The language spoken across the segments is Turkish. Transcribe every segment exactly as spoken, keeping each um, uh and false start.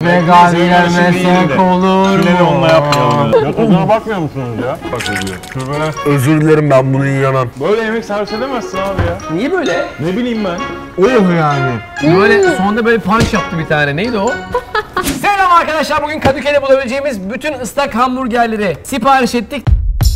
Vegan yemesek olur Yine de mu? onunla yapmayalım. Ya tadına bakmıyor musunuz ya? Bak oluyor. Şu böyle, Özür dilerim ben bunu yiyemem. böyle yemek servis edemezsin abi ya. Niye böyle? Ne bileyim ben. Oh yani. Böyle sonunda böyle punch yaptı bir tane. Neydi o? Selam arkadaşlar. Bugün Kadıköy'de bulabileceğimiz bütün ıslak hamburgerleri sipariş ettik.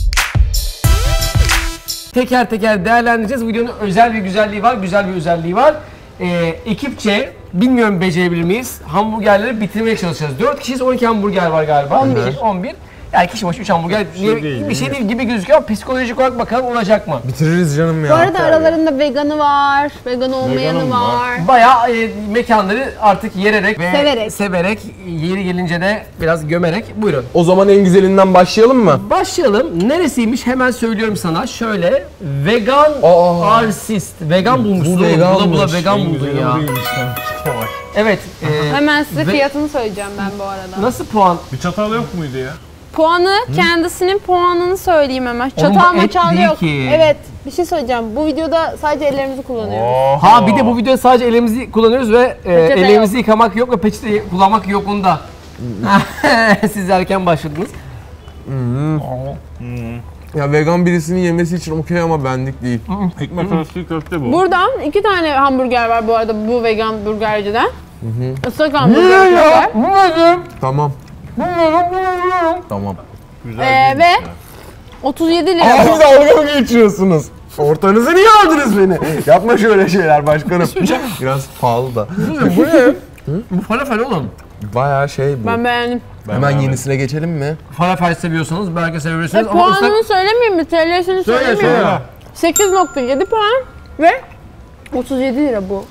Teker teker değerlendireceğiz. Videonun özel bir güzelliği var, güzel bir özelliği var. Ee, ekipçe, bilmiyorum becerebilir miyiz, hamburgerleri bitirmeye çalışacağız. dört kişiyiz, on iki hamburger var galiba. on bir. on bir. Yani kişi başı üç hamburger bir şey, değil, bir şey değil gibi gözüküyor ama psikolojik olarak bakalım olacak mı? Bitiririz canım ya. Bu arada aralarında veganı var, vegan olmayanı Veganım var. var. Bayağı e, mekanları artık yererek ve Severek. severek, yeri gelince de biraz gömerek. Buyurun. O zaman en güzelinden başlayalım mı? Başlayalım. Neresiymiş hemen söylüyorum sana. Şöyle, vegan Aa. arsist. Vegan bulmuşsun. Bu oğlum. Bula bula veganmış. vegan En buldun güzeli ya. bu değilmiş lan. Yavaş. Evet. e, Hemen size ve- fiyatını söyleyeceğim ben bu arada. Nasıl puan? Bir çatal yok muydu ya? Puanı, kendisinin puanını söyleyeyim hemen. Oğlum bu Çatal et maçal değil yok. ki. Evet, bir şey söyleyeceğim. Bu videoda sadece ellerimizi kullanıyoruz. Ha bir de bu videoda sadece elimizi kullanıyoruz ve e, Peçete ellerimizi yıkamak yok ve peçete kullanmak yok onda. Siz erken başladınız. Ya vegan birisinin yemesi için okey ama benlik değil. Ekmek arası köfte bu. Buradan iki tane hamburger var bu arada bu vegan burgerciden. Islak hamburger. var. Tamam. Tamam. Güzel Ee, değilmiş ve ya. otuz yedi lira. Abi dalga mı geçiyorsunuz? Ortanızı niye aldınız beni? Yapma şöyle şeyler başkanım. Biraz pahalı da. Bu ne? Bu falafel oğlum. Bayağı şey bu. Ben beğendim. Ben Hemen beğenmedim. yenisine geçelim mi? Falafel seviyorsanız belki E, seviyorsunuz ama puanını ıslak... söylemeyeyim mi? T L'sini Söyle söyleyeyim mi? söyle. sekiz nokta yedi puan ve otuz yedi lira bu.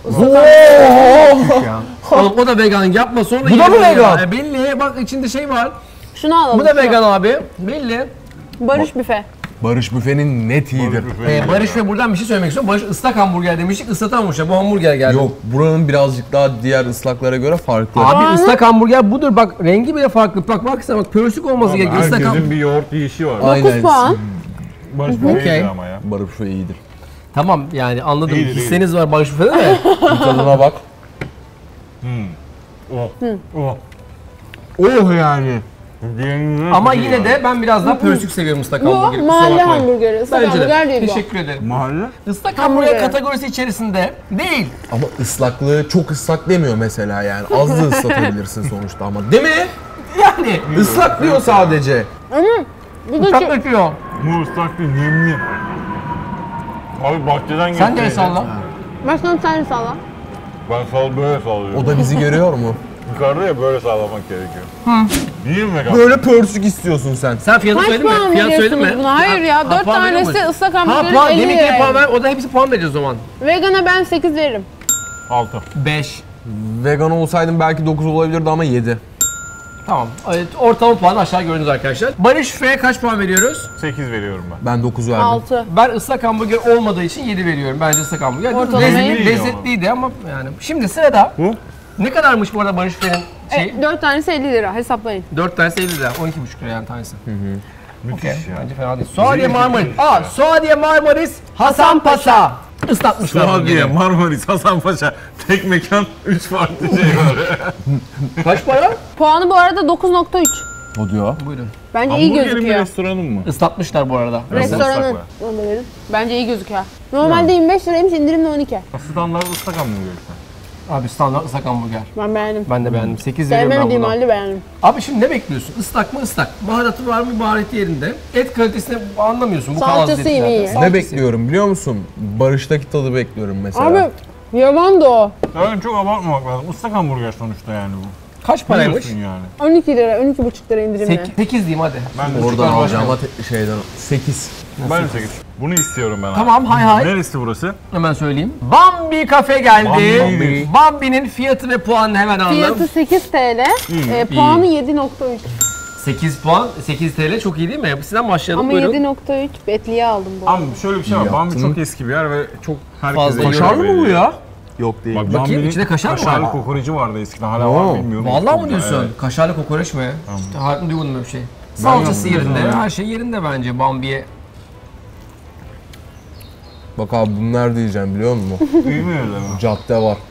Oğlum o da vegan, yapma sonra Bu da mı yiyelim ya. vegan? E, belli, bak içinde şey var. Şunu alalım. Bu da şunu. vegan abi, belli. Barış büfe. Barış Büfe'nin net iyidir. Ee, Barış ve buradan bir şey söylemek istiyorum. Barış ıslak hamburger demiştik, ıslatan hamburger. Bu hamburger geldi. Yok, buranın birazcık daha diğer ıslaklara göre farklı. Abi Puanı- ıslak hamburger budur, bak rengi bile farklı. Bak baksana, bak pörüsük olması gerekiyor. Islak Herkesin ham- bir yoğurt yiyişi var. dokuz puan. Barış Okey. okay. ama ya. Barış Büfe iyidir. Tamam yani anladım. İyidir, Hisseniz var Barış Büfe'de de. Bir tadına bak. Oh. Oh. Oh yani. Diğerine Ama kötü yine ya. de ben biraz daha pörüsük seviyorum ıslak Bu hamburgeri. Kusura mahalle bakmayın. hamburgeri. Islak Bence hamburger de. değil bu. Teşekkür ederim. Mahalle? Islak hamburger Hamburger. kategorisi içerisinde değil. Ama ıslaklığı çok ıslak demiyor mesela yani. Az da ıslatabilirsin sonuçta ama. Değil mi? Yani Islak diyor sadece. Bu da ıslak çok... döküyor. Bu ıslak değil, nemli. Abi bahçeden Sen de getirdi. salla. Başkanım sen de salla. Ben sal böyle sallıyorum. O da bizi görüyor mu? Yukarıda ya böyle sallamak gerekiyor. Değil mi vegan? Böyle pörsük istiyorsun sen. Sen fiyatı Kaç söyledin mi? puan Fiyat söyledin veriyorsunuz mi? buna? Hayır ya, Ha, dört puan veriyor tanesi muyuz? ıslak Ha hamburgerin puan, elli deminki lira. puan ver, o da hepsi puan vereceğiz o zaman. Vegana ben sekiz veririm. Altı. beş. Vegan olsaydım belki dokuz olabilirdi ama yedi. Tamam. Evet, ortalama puanı aşağı gördünüz arkadaşlar. Barış F'ye kaç puan veriyoruz? Sekiz veriyorum ben. Ben dokuz verdim. altı. Ben ıslak hamburger olmadığı için yedi veriyorum. Bence ıslak hamburger. Ortalamayı- Lezzetli- lezzetliydi ama yani. Şimdi sırada Bu? ne kadarmış bu arada Barış F'nin şey? E, dört tanesi elli lira hesaplayın. dört tanesi elli lira. on iki buçuk lira yani tanesi. Müthiş Okey. ya. Bence fena değil. Suadiye Güzel Marmaris. fikir. Aa, Suadiye Marmaris Hasan Paşa. Islatmışlar. Suadiye, bunu. Marmaris, Hasanpaşa. Tek mekan, üç farklı şey var. Kaç para? Puanı bu arada dokuz nokta üç. O diyor. Buyurun. Bence iyi Hamburgerin bir gözüküyor. restoranın mı? Islatmışlar bu arada. Restoranın. ıslak Onu da verin. Bence iyi gözüküyor. Normalde yirmi beş liraymış, indirimle on iki. Standart ıslak hamburger işte. Abi standart ıslak hamburger. Ben beğendim. Ben de beğendim. sekiz veriyorum ben Sevmediğim buna. halde beğendim. Abi şimdi ne bekliyorsun? Islak mı ıslak? Baharatı var mı? Baharatı yerinde. Et kalitesini anlamıyorsun. Bu Salçası kadar iyi, iyi. Ne bekliyorum biliyor musun? Barış'taki tadı bekliyorum mesela. Abi yavan da o. Yani çok abartmamak lazım. Islak hamburger sonuçta yani bu. Kaç paraymış? Biliyorsun yani. on iki lira, on iki buçuk lira indirimle. sekiz diyeyim hadi. Ben de Oradan çıkar alacağım başlayayım. ama te- şeyden sekiz. Ben de sekiz. Bunu istiyorum ben. Tamam, hay hay. Neresi burası? Hemen söyleyeyim. Bambi Cafe geldi. Bambi. Bambi'nin fiyatı ve puanını hemen alalım. Fiyatı sekiz T L, e, puanı yedi nokta üç. sekiz puan, sekiz TL çok iyi değil mi? Sizden başlayalım. Ama Buyurun. yedi nokta üç betliye aldım bu. Abi şöyle bir şey var. İyi Bambi yaptın. çok eski bir yer ve çok herkese Fazla göre kaşar mı veriyor. bu ya? Yok değil. Bak, Bakayım, Bambi'nin içinde kaşar mı kaşarlı var? kokoreci vardı eskiden. Hala Oo. var bilmiyorum. Vallahi mı Çok diyorsun? güzel, Kaşarlı kokoreç mi? İşte hayatımda duymadım böyle bir şey. Salçası yaptım yerinde, ya. her şey yerinde bence Bambi'ye. Bak abi bunlar diyeceğim biliyor musun? Evet. İyi mi öyle mi? Cadde var.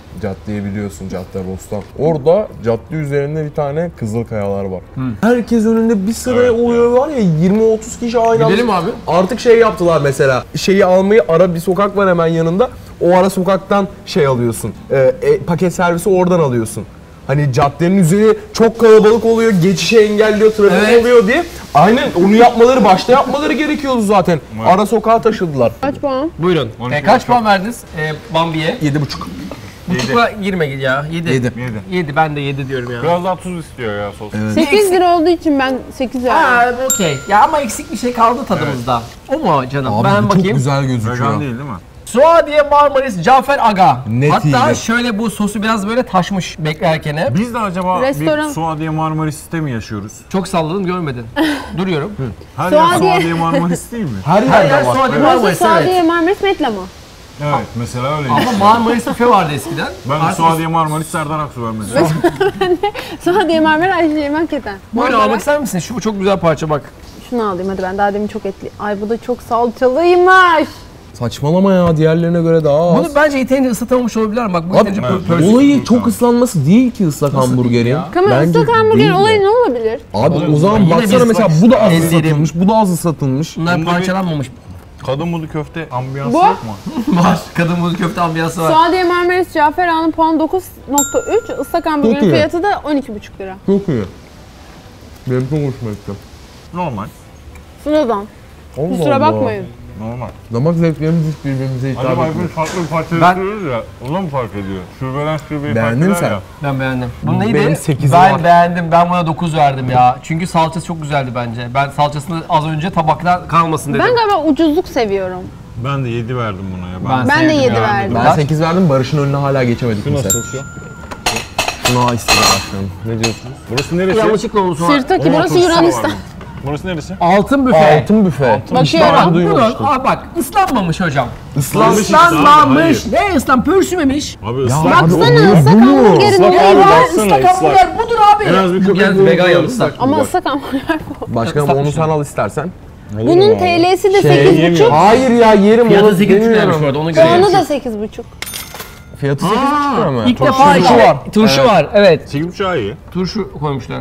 Caddeyi biliyorsun, Cadde Bostan. Orada cadde üzerinde bir tane Kızılkayalar var. Herkes önünde bir sıraya Evet oluyor var ya yirmi otuz kişi aynı anda. Gidelim abi. Artık şey yaptılar mesela. Şeyi almayı ara bir sokak var hemen yanında. O ara sokaktan şey alıyorsun. E, e, paket servisi oradan alıyorsun. Hani caddenin üzeri çok kalabalık oluyor, geçişi engelliyor, trafik Evet. oluyor diye. Aynen onu yapmaları, başta yapmaları gerekiyordu zaten. Evet. Ara sokağa taşıdılar. Kaç puan? Buyurun. on E, iki kaç buçuk. puan verdiniz e, Bambi'ye? Yedi buçuk. Buçukla girme ya. Yedi. Yedi. Yedi. Yedi. Ben de yedi diyorum ya. Biraz daha tuz istiyor ya sos. sekiz lira olduğu için ben sekiz verdim. Aa, okey. Ya ama eksik bir şey kaldı tadımızda. O mu canım? Abi ben bu bakayım. çok güzel gözüküyor. Vegan değil değil mi? Suadiye Marmaris Cafer Aga. Net Hatta iyi. şöyle bu sosu biraz böyle taşmış beklerken. Biz de acaba Restoran- bir Suadiye Marmaris'te mi yaşıyoruz? Çok salladım görmedin. Duruyorum. Her Suadiye- yer Suadiye Marmaris değil mi? Her Her yerde yer var. Suadiye Burası Marmaris Suadiye evet. Marmaris Metla mı? Evet, mesela öyle. Ama Marmaris büfe vardı eskiden. Ben de Artık- Suadiye Marmaris Serdar Aksu vermedim. Suadiye Marmaris Ayşe hakikaten. Buyurun Marmara. almak ister misin? Şu çok güzel parça bak. Şunu alayım hadi ben daha demin çok etli. Ay bu da çok salçalıymış. Saçmalama ya, diğerlerine göre daha az. Bunu bence yeterince ısıtamamış olabilirler. Bak bu Abi, yeterince evet. pör- pörsük. olayı çok ıslanması değil ki ıslak hamburgerin. ya? Kamer Bence ıslak hamburger değil de. olayı ne olabilir? Abi Oğlum, o zaman yine baksana biz mesela bak- bu da az ellerim- ıslatılmış, bu da az ıslatılmış. Bunlar Bunda bir- parçalanmamış. Kadın budu köfte ambiyansı Bu- yok mu? Var. Kadın buz köfte ambiyansı var. Suadiye Marmaris Cafer Ağa'nın puanı dokuz nokta üç, ıslak hamburgerin Çok iyi. fiyatı da on iki buçuk lira. Çok iyi. Benim çok hoşuma gitti. Normal. Sıradan. Allah Kusura Allah. bakmayın. Normal. Damak zevklerimiz hiç birbirimize hitap Acaba etmiyor. hepimiz farklı bir parça Ben- yapıyoruz ya. O da mı fark ediyor? Şubeden şubeye fark Beğendin eder sen. ya. Ben beğendim. Bu neydi? Benim sekizim ben var. beğendim. Ben buna dokuz verdim ya. Çünkü salçası çok güzeldi bence. Ben salçasını az önce tabakta kalmasın dedim. Ben galiba ucuzluk seviyorum. Ben de yedi verdim buna ya. Ben Ben de sevdim yedi ya. verdim. Ben Kaç? sekiz verdim, Barış'ın önüne hala geçemedik Şu kimse. nasıl şu? Şuna istedim başlayalım. Ne diyorsunuz? Burası neresi? Yanlışlıkla oldu sonra. Sirtaki Onun burası turşusu da Yunanistan. var mı? Burası neresi? Altın büfe. Altın büfe. Bakıyorum. İşte ben Bak bunun, duymamıştım. aa bak ıslanmamış hocam. Islanmış. Islanmamış. Ne ıslan? Pörsümemiş. Abi Ya ıslak. abi Baksana oluyor ıslak bu mu? hamburgerin Islak olayı abi, var. baksana. Islak ıslak. hamburger budur abi. En az bir Bu köpek geldi balığı vegan var. yapmışlar. Ama ıslak hamburger bu. Başkanım Islak onu bir şey. sen al istersen. Bunun T L'si de Şey, sekiz buçuk. yemiyorum. Hayır ya yerim Fiyatı onu sekiz buçuk liraymış demiyorum. bu arada onu görüyorum. Puanı da sekiz buçuk. Fiyatı sekiz buçuk lira mı? İlk Çok defa turşu içine var. turşu var. Evet. Çekip çay iyi. Turşu koymuşlar.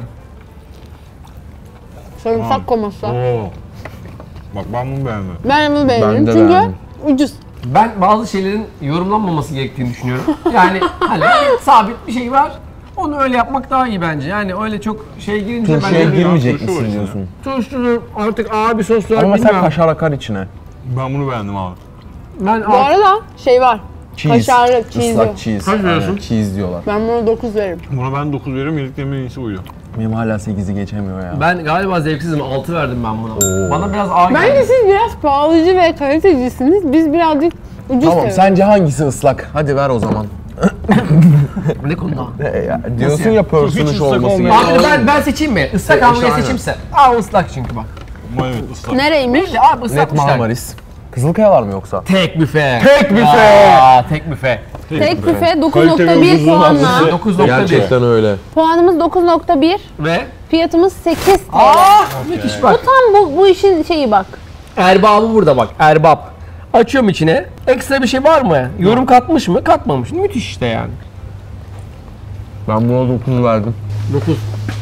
Sarımsak koması. Oo. Bak ben bunu beğendim. Ben bunu Ben beğenirim de çünkü beğendim. ucuz. Ben bazı şeylerin yorumlanmaması gerektiğini düşünüyorum. Yani hani sabit bir şey var. Onu öyle yapmak daha iyi bence. Yani öyle çok şey girince ben Turşuya de girmeyecek turşu var misin içinde. diyorsun? turşudur artık ağır bir soslar Ama mesela bilmiyorum. kaşar akar içine. Ben bunu beğendim abi. Ben Bu arada şey var. Cheese. Kaşarlı, cheese Islak yok. cheese. Kaç veriyorsun? Aynen, cheese diyorlar. Ben buna dokuz veririm. Buna ben dokuz veriyorum. Yediklerimin en iyisi uyuyor. Benim hala sekizi geçemiyor ya. Ben galiba zevksizim. altı verdim ben buna. Oo. Bana biraz ağır Bence geldi. siz biraz pahalıcı ve kalitecisiniz. Biz birazcık ucuz Tamam seviyoruz. sence hangisi ıslak? Hadi ver o zaman. Ne konuda? E, ya, diyorsun yani? ya Hiç pörsümüş ıslak olması olmayan- gerekiyor. Abi ben ben seçeyim mi? Islak Se- hamburger işte seçimse. Aa ıslak çünkü bak. Ama evet ıslak. Nereymiş? Belli abi Net ıslatmışlar. Marmaris. Kızılkayalar mı yoksa? Tek büfe. Tek büfe! Aa, tek büfe. Tek büfe dokuz Kalite nokta ve bir ucuzluğun puanla. adı. dokuz nokta bir. Gerçekten öyle. Puanımız dokuz nokta bir. Ve Fiyatımız sekiz T L. aa müthiş bak. Tam bu, bu işin şeyi bak. Erbabı burada bak. Erbab. Açıyorum içine. Ekstra bir şey var mı? Yorum katmış mı? Katmamış. Müthiş işte yani. Ben buna dokuz verdim. dokuz.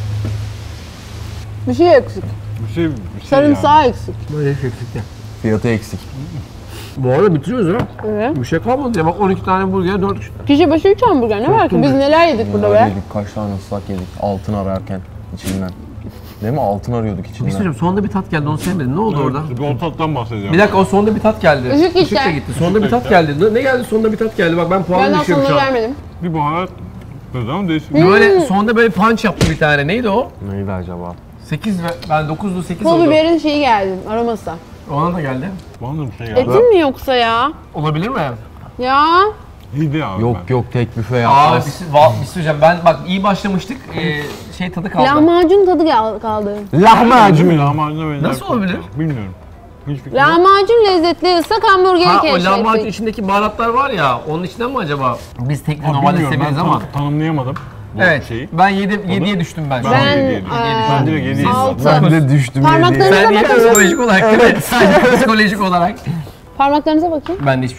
Bir şey eksik. Bir şey, bir şey yani. Sarımsağı eksik. Böyle eksikti. Fiyatı eksik. Bu arada bitiriyoruz ha. Evet. Bir şey kalmadı ya. Bak on iki tane burger, dört Kişi başı üç hamburger. Ne var ki? Biz neler yedik burada Neler be? yedik, kaç tane ıslak yedik. Altın ararken içinden. Değil mi? Altın arıyorduk Bir şey içinden. söyleyeyim. Sonunda bir tat geldi. Onu sevmedin. Ne oldu orada? Bir o tattan bahsedeceğim. Bir dakika o sonunda bir tat geldi. Işık gitti. Işık da gitti. Sonunda bir tat geldi. Ne- Ne geldi? Sonunda bir tat geldi. Bak ben Ben puanını daha düşüyorum sonunu şu an. vermedim. Bir baharat. Neden değişik? Böyle sonunda böyle punch yaptı bir tane. Neydi o? Neydi acaba? sekiz ve ben dokuzdu sekiz Pul oldu. biberin şeyi geldi, aroması. Ona da geldi. Bana da bir şey geldi. Etin mi yoksa ya? Olabilir mi? Ya. İyiydi abi Yok ben. yok tek büfe Abi yapmaz. bir, şey- va- bir şey söyleyeceğim. Ben bak iyi başlamıştık. Ee, şey tadı kaldı. Lahmacun tadı gel- kaldı. Lahmacun. Acı lahmacuna benzer. Nasıl olabilir? Bilmiyorum. Hiç fikrim yok. Lahmacun lezzetli ıslak hamburgeri Ha o lahmacun keşfettik. içindeki baharatlar var ya onun içinden mi acaba? Biz tek Ha, normalde bilmiyorum, severiz ben ama. tan- tanımlayamadım bu Evet. şeyi. Ben yedi yediye düştüm ben. şu an. Ben- Ben, yediye düştüm. Ben direkt yediye altı. düştüm. Ben de düştüm Parmaklarını- yediye. Sen niye bakın. psikolojik olarak değil mi? Sadece psikolojik olarak. Parmaklarınıza bakayım. Bende hiçbir şey yok.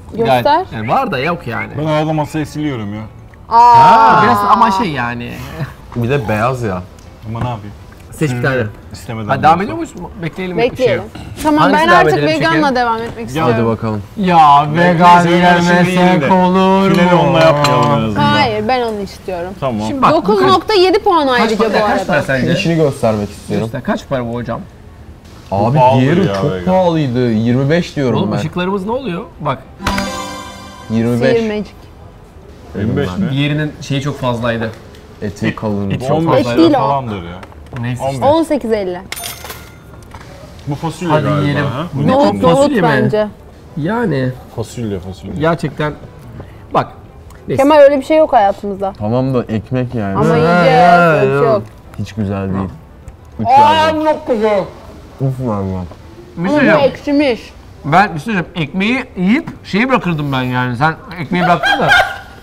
Göster. Gayet- yani var da yok yani. Ben arada masayı siliyorum ya. Aa. Biraz ama şey yani. Bir de beyaz ya. Ama ne yapayım? Seç bir tane. İstemeden. Hadi devam ediyor muyuz? Bekleyelim. Bekleyelim. Tamam Hangisi ben devam artık edelim, veganla şekerim? devam etmek istiyorum. Hadi bakalım. Ya vegan Neyse, ben şimdi yiyeyim yemesek de. olur mu? Finali onunla yapmayalım en azından. Hayır ben onu istiyorum. Tamam. Şimdi bak, bu dokuz kaç- nokta yedi puan kaç ayrıca para, bu kaç para arada. sence? İçini göstermek istiyorum. İşte kaç para bu hocam? Abi pahalı diğeri ya çok vegan. pahalıydı. yirmi beş diyorum Oğlum ben. ışıklarımız ne oluyor? Bak yirmi Sihir beş. Magic. yirmi beş mi? diğerinin şeyi çok fazlaydı. Eti kalın. Et çok on fazla. beş Et değil o. falandır ya. Neyse. on beş. on sekiz elli. Bu fasulye Hadi galiba yiyelim. ha. Bu ne Nohut fasulye nohut mi? bence. Yani Fasulye fasulye. gerçekten bak. Neyse. Kemal öyle bir şey yok hayatımızda. Tamam da ekmek yani. Ama Ha, yiyeceğiz. ya, Öyle bir şey ya. yok. Hiç güzel değil. Üç Aa verdim. çok güzel. Uf vermem. Bir Ama şey bu söyleyeceğim. ekşimiş. Ben bir şey söyleyeceğim. Ekmeği yiyip şeyi bırakırdım ben yani. Sen ekmeği bıraktın da.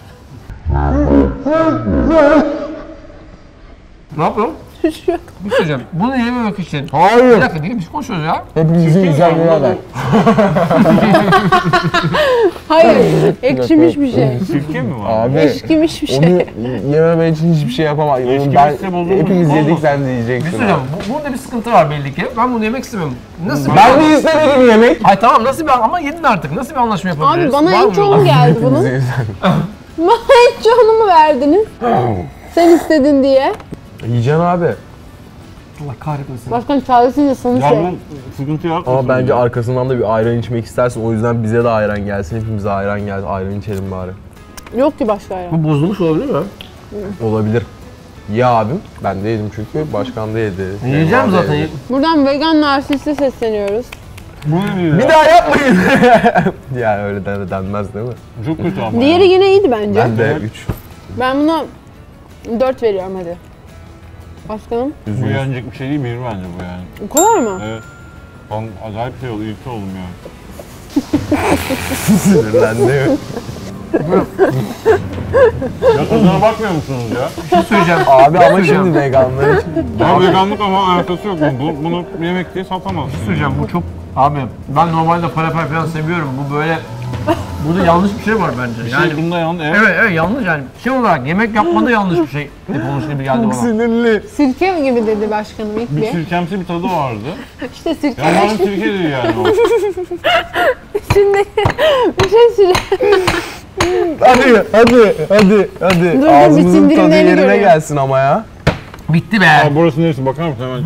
Ne yapıyorsun? Bir şey söyleyeceğim. Bunu yememek için. Bir Hayır. dakika değil, biz konuşuyoruz ya. Hepimizin güzel birader. Hayır. ekşimiş bir şey. Sirke mi var? Abi Eşkimiş bir onu şey. yememe için hiçbir şey yapamam. Onu Eşki ben bitse bozulur, hepimiz yedik olmasın. sen de Bir şey yiyeceksin. söyleyeceğim. Bu, burada bir sıkıntı var belli ki. Ben bunu yemek istemiyorum. Nasıl bir Ben de istemedim yemek. Ay tamam nasıl bir ama yedin artık. Nasıl bir anlaşma yapabiliriz? Abi bana Var en mı çoğu yolda? geldi bunun. Bana en çoğunu mu verdiniz? Sen istedin diye. Yiyeceksin abi. Allah kahretmesin. Başkan çaresizce sana Ya şey. bunun sıkıntı yok. Ama bence arkasından da bir ayran içmek istersin. O yüzden bize de ayran gelsin. Hepimize ayran gelsin. Ayran içelim bari. Yok ki başka yer. Bu bozulmuş olabilir mi? Olabilir. Ya abim. Ben de yedim çünkü. Başkan da yedi. Yiyeceğim Şeyma da zaten. yedi. Buradan vegan narsiste sesleniyoruz. Bu ne değil Bir ya? daha yapmayın. Yani öyle den- denmez değil mi? Çok kötü ama. Diğeri ya. yine iyiydi bence. Ben de Evet. üç. Ben buna dört veriyorum hadi. Başkanım. Bu yenecek bir şey değil, bir bence bu yani. O kadar mı? Evet. Ben acayip şey oldu, ülke oldum yani. Sinirlendi. Ya tadına bakmıyor musunuz ya? Bir şey söyleyeceğim. Abi ama şimdi veganlar için. Ya veganlık ama alakası yok. Bu, bunu yemek diye satamazsın. söyleyeceğim. Bu çok... Abi ben normalde falafel falan seviyorum. Bu böyle... Burada yanlış bir şey var bence. Yani Yani bunda yandı. Evet. evet evet yanlış yani. Şey olarak yemek yapmada yanlış bir şey yapılmış gibi geldi Çok bana. sinirli. Sirke gibi dedi başkanım ilk Bir bir. sirkemsi bir tadı vardı. İşte sirke. Ya bana sirke değil yani o. Şimdi bir şey söyle. Hadi, hadi, hadi, hadi. Dur, dur, bir Ağzımızın tadı sindirimlerini yerine görüyorum. gelsin ama ya. Bitti be. Abi burası neresi bakar mısın hemen?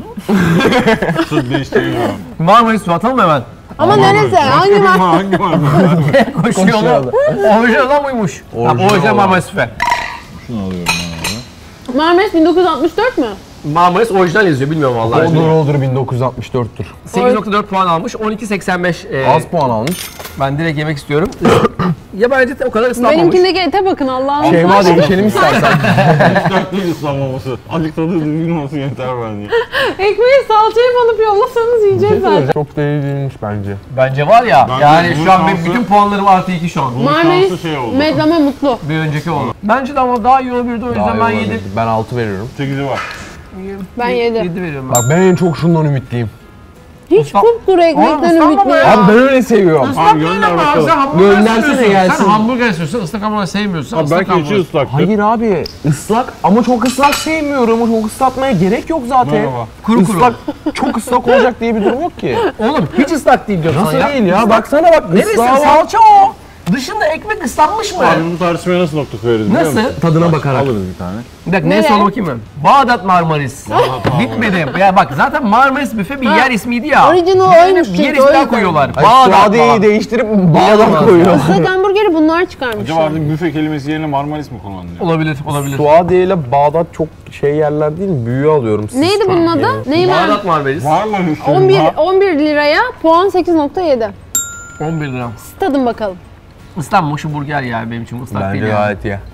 Sırt değiştiriyorum. Marmaris su atalım mı hemen? Ama neresi? Hangi var? Hangi var? Koşuyor lan. Orijinal adam buymuş. Tamam, Orijinal orijinal olan. Marmaris süper. Şunu alıyorum ben. Marmaris bin dokuz yüz altmış dört mü? Marmaris orijinal yazıyor bilmiyorum vallahi. Olur olur bin dokuz yüz altmış dörttür. sekiz nokta dört puan almış. on iki seksen beş. E, Az puan almış. ben direkt yemek istiyorum. ya bence de o kadar ıslanmamış. Benimkindeki ete bakın Allah'ım. Şeyma değişelim istersen. Hiç dert değil ıslanmaması. Azıcık tadı düzgün olsun yeter bence. Ekmeği salçaya banıp yollasanız yiyeceğiz zaten. Çok da iyi değilmiş bence. Bence var ya. Bence yani bunun şu an benim şansı- bütün puanlarım artı iki şu an. Bunun Marmaris şansı şey oldu. medleme mutlu. Bir önceki oldu. Bence de ama daha iyi olabilirdi o yüzden ben yedim. Ben altı veriyorum. sekizi var. Ben yedim. yedi veriyorum ben. Bak ben en çok şundan ümitliyim. Hiç Islan- kupkuru ekmekten Oğlum, ıslanma ümitli be. ya. Abi ben öyle seviyorum. Islak Abi değil gönder ama bakalım. sen hamburger Göndersene seviyorsun. gelsin. Sen hamburger istiyorsun, ıslak hamburger sevmiyorsun. Abi ıslak belki içi hamburger. ıslaktır. Hayır abi ıslak ama çok ıslak sevmiyorum. O çok ıslatmaya gerek yok zaten. Merhaba. Kuru kuru. Islak, çok ıslak olacak diye bir durum yok ki. Oğlum hiç ıslak değil diyorsun Nasıl ya. değil ya? Islak- Baksana bak Neresi? ıslağı var. Salça o. Dışında ekmek ıslanmış mı? Abi bu tartışmaya nasıl nokta koyarız biliyor Nasıl? musun? Tadına bakarak. Alırız bir tane. Bir dakika Nereye? neye sor bakayım ben. Bağdat Marmaris. Bitmedi. Ya bak zaten Marmaris büfe bir yer ismiydi ya. Original Bir oymuş yer çünkü, o ismi daha yüzden. koyuyorlar. Hayır, Bağdat Suadiye'yi falan. değiştirip Bağdat bağdan koyuyor. Islak hamburgeri bunlar Acaba çıkarmışlar. artık büfe kelimesi yerine Marmaris mi kullanılıyor? Olabilir, olabilir. Suadiye ile Bağdat çok şey yerler değil mi? Büyü alıyorum siz. Neydi bunun adı? Neyi var? Bağdat Marmaris. Marmaris. on bir, on bir liraya puan sekiz nokta yedi. on bir lira. Siz tadın bakalım. Islanmış burger yani benim için ıslak Bence değil yani. gayet iyi.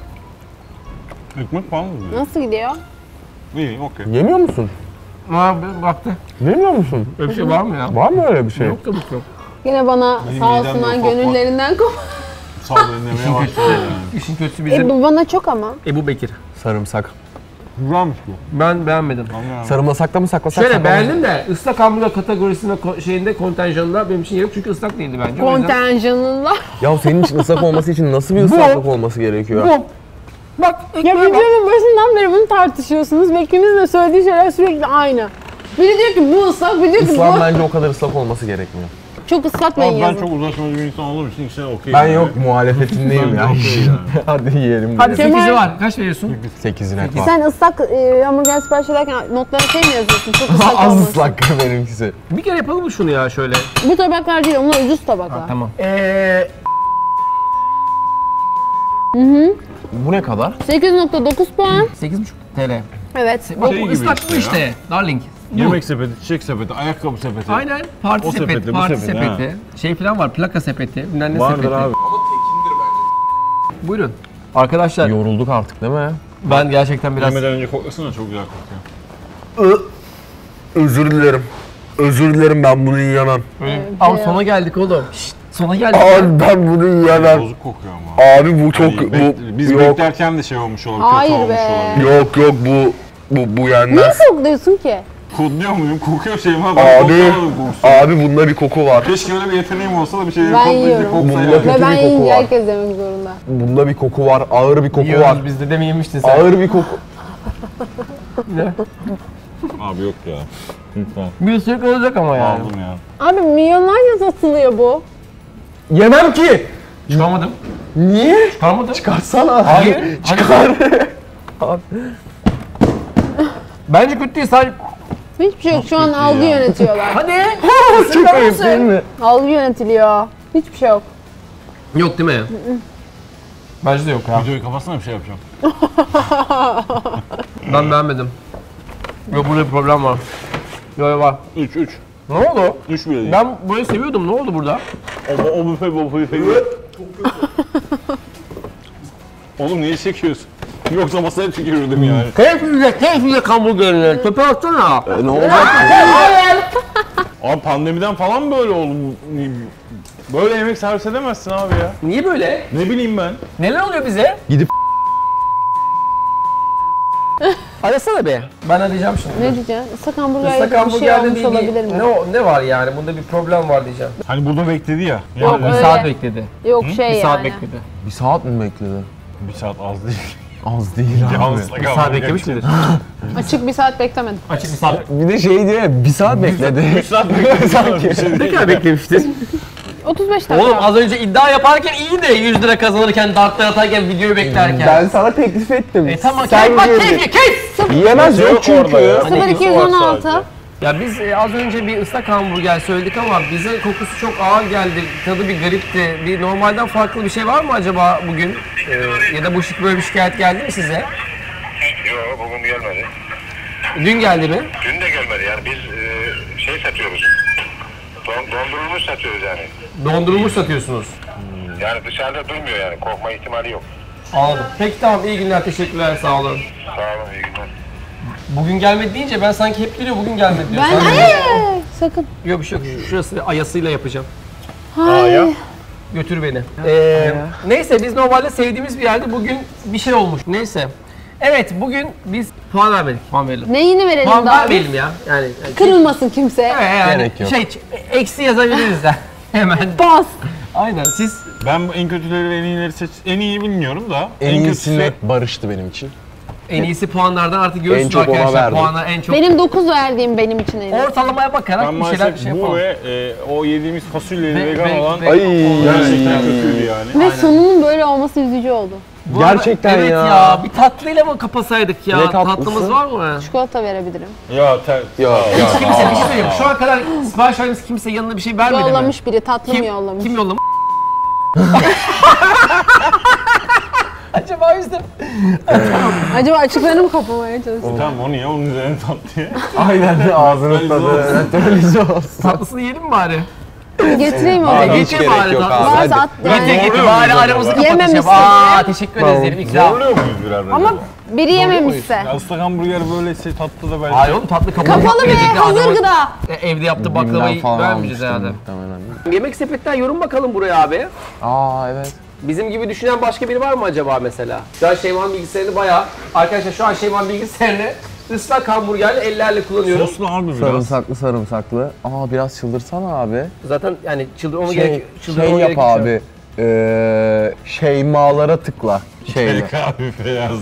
Ekmek falan mı diyor? Nasıl gidiyor? İyi, okey. Yemiyor musun? Abi baktı. Yemiyor musun? Öyle bir şey var mı ya? Var mı öyle bir şey? Yok tabii ki yok. Yine bana Benim sağ midemde olsunlar ufak gönüllerinden kov. Saldırı demeye başladı yani. İşin kötüsü bizim E bu bana çok ama. Ebu Bekir. Sarımsak. Güzelmiş bu. Ben beğenmedim. Sarımlasakta mı saklasak? Şöyle saklamasak? beğendim de ıslak hamburger kategorisinde ko- şeyinde kontenjanında benim için yok çünkü ıslak değildi bence. O yüzden- Kontenjanında. Ya senin için ıslak olması için nasıl bir Bu- ıslaklık olması gerekiyor? Bu. Bak Ya ekmeğe bak. videonun başından beri bunu tartışıyorsunuz ve ikimizin de söylediği şeyler sürekli aynı. Biri diyor ki bu ıslak, biri diyor ki Islam bu. bence o kadar ıslak olması gerekmiyor. Çok ıslatmayın Ama ben yazın. çok uzlaşmacı bir insan olduğum için ikisine okey. Ben yok muhalefetindeyim ya. Hadi yiyelim. Hadi Hadi. sekizi var. Kaç veriyorsun? sekizine var. Sen ıslak e, hamburger sipariş ederken notlara şey mi yazıyorsun? Çok ıslak Az olmasın. ıslak benimkisi. Bir kere yapalım mı şunu ya şöyle? Bu tabaklar değil, onlar ucuz tabaklar. Tamam. Eee Bu ne kadar? sekiz nokta dokuz puan. sekiz buçuk TL. Evet. Bak Şey bu gibi ıslak işte bu işte. Darling. Bu. Yemek sepeti, çiçek sepeti, ayakkabı sepeti. Aynen. Parti O sepeti, sepeti, bu parti sepeti, sepeti. Şey falan var, plaka sepeti, bilmem ne Vardır sepeti. abi. Buyurun. Arkadaşlar Yorulduk artık değil mi? ben gerçekten biraz... Yemeden önce koklasana, çok güzel kokuyor. Özür dilerim. Özür dilerim ben bunu yiyemem. Ama sona geldik oğlum. Şşt, sona geldik. Abi ben bunu yiyemem. Bozuk kokuyor ama. Abi bu çok Hani bek- bu biz yok beklerken de şey olmuş olabilir, Hayır kötü olmuş be. olabilir. yok yok bu bu bu Niye yenmez. kokluyorsun ki? Kodluyor muyum? Kokuyor şeyim ha. Ben Abi koklamadım kokusu. abi bunda bir koku var. Keşke öyle bir yeteneğim olsa da bir şeyleri Ben kodlayıp bir yiyorum. koksa Bunda yani. kötü Ve ben bir koku yiyince var. herkes yemek zorunda. Bunda bir koku var. Ağır bir koku var. Yiyoruz biz de demin yemiştin sen. Ağır bir koku. Abi yok ya. Lütfen. Bir ısırık olacak ama yani. Aldım ya. Abi milyonlarca satılıyor bu. Yemem ki. Çıkarmadım. Niye? Çıkarmadım. Çıkarsana. Hayır. Çıkar. Bence kötü değil sadece... Hiçbir şey yok. Şu an kötü algı ya. yönetiyorlar. Hadi. Çok ayıp değil mi? Algı yönetiliyor. Hiçbir şey yok. Yok değil mi? Bence de yok ya. Videoyu kapatsana, bir şey yapacağım. Ben beğenmedim. Yok burada bir problem var. Yok yok var. üç üç. Ne oldu? üç bile değil. Ben burayı seviyordum. Ne oldu burada? O, o büfe bu büfe. Oğlum niye çekiyorsun? Yoksa masaya tükürürdüm yani. Keyifli, keyifli hamburgerini. Köpeğe atsana. Ne olacak? Abi pandemiden falan böyle oldu. Böyle yemek servis edemezsin abi ya. Niye böyle? Ne bileyim ben. Neler oluyor bize? Gidip Arasana be. Ben arayacağım şimdi. Ne diyeceksin? Islak hamburger Islak bir şey hamburgerde olmuş değil, olabilir mi? ne, o- ne var yani? Bunda bir problem var diyeceğim. Hani burada bekledi ya. Yok, Yani Bir öyle. saat bekledi. Yok şey Bir yani. saat bekledi. bir saat mi bekledi? bir saat az değil. Az değil abi. Yalnız Bir saat beklemiş midir? Açık bir saat beklemedim. Açık bir saat. Bir de şey diyor ya bir saat bekledi. bir saat bekledi. Bir şey Ne değil. kadar beklemiştir? otuz beş dakika. Oğlum az önce iddia yaparken iyi de yüz lira kazanırken, dartlar atarken, videoyu beklerken. Ben sana teklif ettim. E tamam, Sen keyif bak, yedin. keyif ye, keyif! Yiyemez Yok yok çünkü. orada ya. sıfır iki yüz on altı. Ya biz e, az önce bir ıslak hamburger söyledik ama bize kokusu çok ağır geldi. Tadı bir garipti. Bir normalden farklı bir şey var mı acaba bugün? Ee, ya da bu şık böyle bir şikayet geldi mi size? Yok bugün gelmedi. Dün geldi mi? Dün de gelmedi yani biz e, şey satıyoruz. Don, dondurulmuş satıyoruz yani. Dondurulmuş satıyorsunuz. Yani dışarıda durmuyor yani korkma ihtimali yok. Anladım. Peki tamam, iyi günler, teşekkürler, sağ olun. Sağ olun iyi günler. Bugün gelmedi deyince ben sanki hep geliyor, bugün gelmedi diyor. Ben Sanki- ay, sakın. Yok bir şey yok, şurası ayasıyla yapacağım. ya. Götür beni. Ee, neyse biz normalde sevdiğimiz bir yerde bugün bir şey olmuş. Neyse. Evet bugün biz puan vermedik. Puan verelim. Neyini verelim Puan daha? vermeyelim ya. Yani, yani Kırılmasın kimse. Evet, yani Gerek yok. şey eksi yazabiliriz de. Hemen. Bas. Aynen. Siz Ben bu en kötüleri ve en iyileri seç... En iyi bilmiyorum da. En iyisi kötüsü... net Barış'tı benim için. en iyisi puanlardan artık görürsünüz En çok ona arkadaşlar. verdim. Puanlar en çok. Benim dokuz verdiğim benim için en iyi. Ortalamaya bakarak Ben bir şeyler bir maalesef şey bu yapalım. ve e, o yediğimiz fasulyeli Ve- vegan ve- olan ve- Ay. gerçekten kötüydü yani. Ve sonunun böyle olması üzücü oldu. Bu arada- Gerçekten evet ya. ya. Bir tatlıyla mı kapasaydık ya? Ne tatlısı? Tatlımız var mı? Çikolata verebilirim. Ya ter... Ya, ya. Kimse bir şey söyleyeyim. Şu ana kadar sipariş verdiğimiz kimse yanına bir şey vermedi mi? Yollamış biri, tatlım Kim, yollamış. kim yollamış? Acaba yüzde Acaba açıklarını mı kapamaya çalışıyor? Tamam onu ye, onun üzerine tat diye. Aynen ağzının tadı. Naturalize olsun. tatlısını yiyelim mi bari? Getireyim Abi onu. hiç Getir gerek bari yok tatlı. abi. Varsa Hadi. at yani. Getir getir Doğru bari muyuz aramızı acaba? kapatacağım. Yememişsin Aa diye. teşekkür ederiz diyelim. İkram. Zorluyor muyuz biraz? Ama biri yememişse. Ya ıslak hamburger böyleyse tatlı da belki. Hayır oğlum tatlı kapalı. Kapalı be, hazır Adamın- gıda. E, Evde yaptığı Bim'den baklavayı falan vermeyeceğiz almıştım herhalde. muhtemelen. Yemek sepetten yorum bakalım buraya abi. Aa evet. Bizim gibi düşünen başka biri var mı acaba mesela? Şu an Şeyma'nın bilgisayarını bayağı... Arkadaşlar şu an Şeyma'nın bilgisayarını ıslak hamburgerle ellerle kullanıyorum. Soslu abi biraz. Sarımsaklı sarımsaklı. Aa biraz çıldırsana abi. Zaten yani çıldırmama Şey, gerek çıldırmama şey yap gerek yok. abi. Eee Şeymalara tıkla. Şeyle. Kahve yazdı.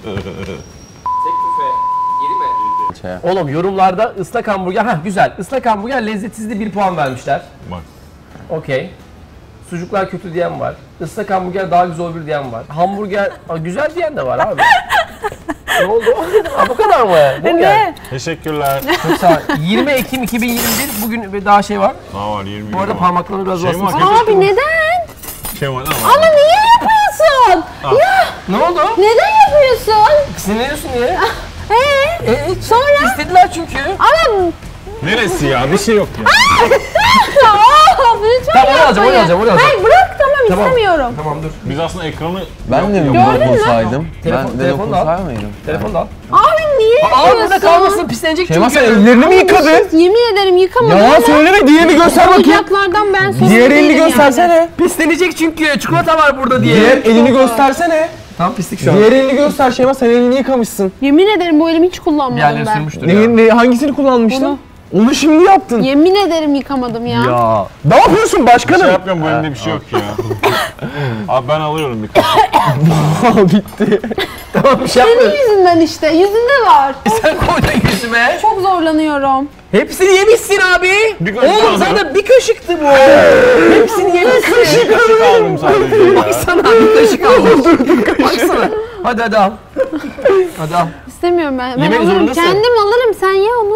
Şey. Oğlum yorumlarda ıslak hamburger, ha güzel. Islak hamburger lezzetsizliği bir puan vermişler. Bak. Okey. Sucuklar kötü diyen var. Islak hamburger daha güzel olabilir diyen var. Hamburger Aa, güzel diyen de var abi. Ne oldu? Aa, bu kadar mı? Bu Ne? yani. Teşekkürler. Çok sağ ol. yirmi Ekim iki bin yirmi bir bugün bir daha şey var. Ne var yirmi Bu arada var. parmaklarını biraz Şey bastım. var, Abi neden? Kemal ama. Ama niye yapıyorsun? Ya Ne oldu? neden yapıyorsun? Sinirleniyorsun niye? Ee? E, Sonra? istediler çünkü. Ama Neresi ya? Bir şey yok ya. Aa, lütfen Tamam, oraya yapma alacağım, oraya ya. alacağım, oraya alacağım. Hayır bırak tamam, Tamam. istemiyorum. Tamam dur. Biz aslında ekranı... Ben de mi Gördün mü? dokunsaydım? Telefon- Ben de telefonu da al. dokunsaydım. Telefonu da al. Abi niye Aa yapıyorsun? burada kalmasın pislenecek Şeyma çünkü. sen ellerini mi yıkadın? Yemin ederim yıkamadım Yalan ama söyleme, diğerini göster bakayım. oyuncaklardan ben sorumlu Diğer elini değilim yani. göstersene. Pislenecek çünkü. Çikolata var burada diye. Diğer elini göstersene. Tam pislik şu an. Diğer elini göster Şeyma, sen elini yıkamışsın. Yemin ederim bu elimi hiç kullanmadım Diğerleri ben. sürmüştür ya. Neyin, ne, hangisini kullanmıştın? Bunu. Onu şimdi yaptın. Yemin ederim yıkamadım ya. Ya. Ne yapıyorsun Şey başkanım? yapıyorum, bu elimde bir şey yok ya. Abi ben alıyorum bir kaşık. Bitti. Tamam bir şey Senin yapma. yüzünden işte, yüzünde var. Sen koydun yüzüme. Çok zorlanıyorum. Hepsini yemişsin abi. Bir kaşık Oğlum aldım. zaten bir kaşıktı bu. Hepsini yemişsin. Bir kaşık aldım sadece ya. Baksana bir kaşık al. Baksana. Hadi hadi al. Hadi al. İstemiyorum ben. Ben Yemek alırım, zorundasın. kendim alırım, sen ye onu.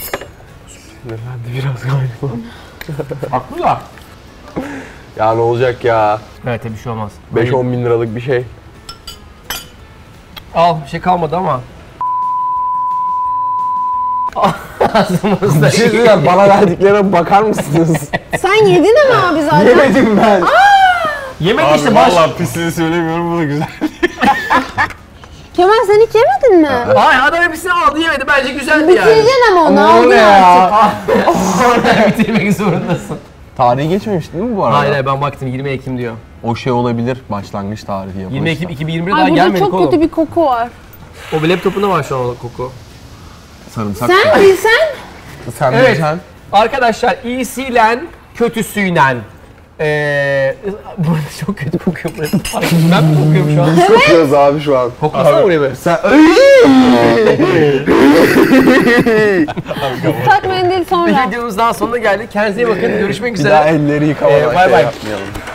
Biraz galiba. Haklı da. Ya ne olacak ya? Evet bir şey olmaz. beş on bin liralık bir şey. Al bir şey kalmadı ama. Ağzımızda. Bir şey söyleyeyim, bana verdiklerine bakar mısınız? Sen yedin ama abi zaten. Yemedim ben. Yemek Abi işte baş. valla pisliğini söylemiyorum, bu da güzel. Kemal sen hiç yemedin mi? Hayır adam hepsini aldı yemedi. Bence güzeldi yani. Bitireceksin ama onu, Ne aldın oluyor artık. ya? Sonra bitirmek zorundasın. Tarihi geçmemiş değil mi bu arada? Hayır hayır ben baktım yirmi Ekim diyor. O şey olabilir, başlangıç tarihi yapılışta. yirmi Ekim iki bin yirmi bir daha Ay burada gelmedik çok oğlum. kötü bir koku var. O laptopunda var şu an o koku. Sarımsak. Sen bilsen. Sen Evet. bileceksin. Arkadaşlar iyisiyle kötüsüyle. Ee, burada çok kötü kokuyor burası. Ben mi kokuyorum şu an? Biz kokuyoruz abi şu an. Koklasana buraya be. Sen... Islak mendil Bir sonra. videomuz daha sonuna geldik. Kendinize iyi bakın. Görüşmek Bir üzere. daha elleri yıkamadan Ee, bay şey bay. yapmayalım.